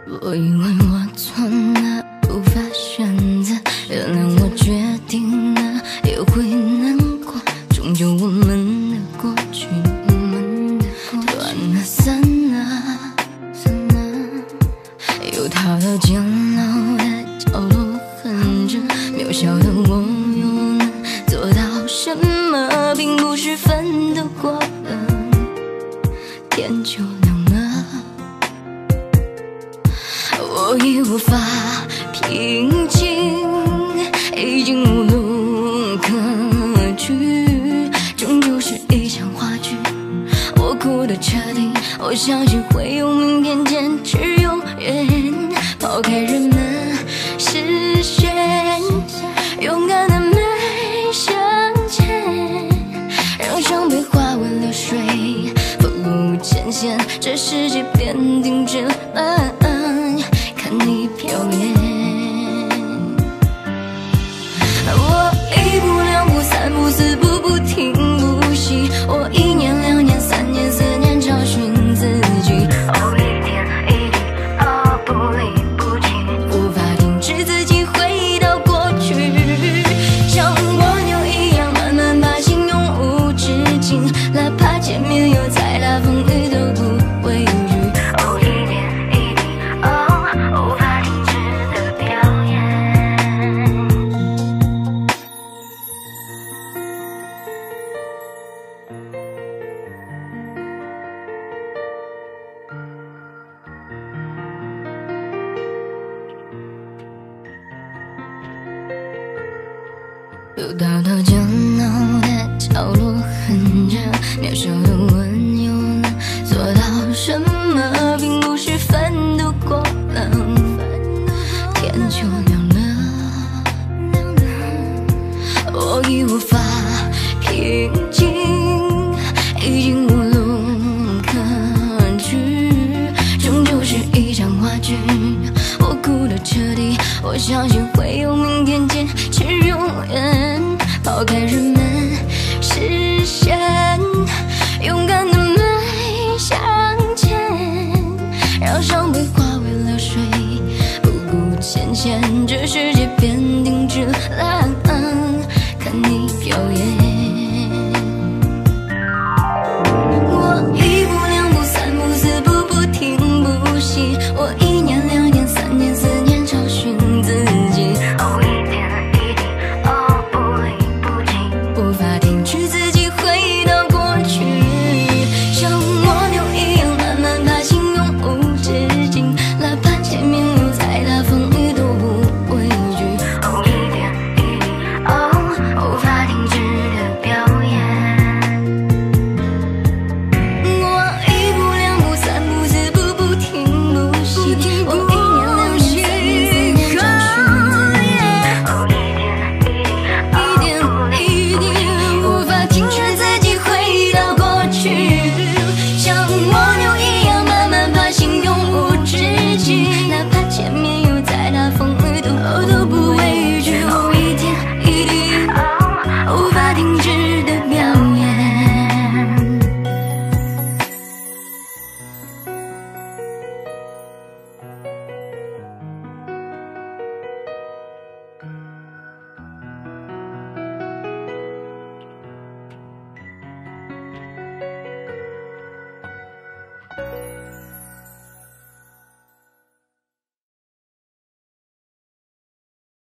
我以为我错了，无法选择，原谅我决定了，也会难过。终究我们的过去，断了散了，有他的监牢的角落，恨着渺小的我又能做到什么？并不是分得过了，天就亮了。我已无法平静，已经无路可去，终究是一场话剧。我哭得彻底，我相信会有明天，坚持永远，抛开人们视线，勇敢的迈向前，让伤悲化为流水，风路牵线，这世界变定制了，看你表演。我一步两步三步四步，不停不息，我1年2年3年4年找寻自己，一点一滴，不离不弃，无法停止自己回到过去，像蜗牛一样慢慢爬行，永无止境，哪怕前面有再大风雨都不畏惧，一点一滴，无法停止的表演。有他的监牢的角落，恨着渺小的吻又能做到什么？并不是分得过了，天就亮了。我已无法平静，已经无路可去，终究是一场话剧。我哭得彻底，我相信会有明天，坚持永远，抛开人们视线，勇敢的迈向前，让伤悲化为流水，不顾前嫌，这是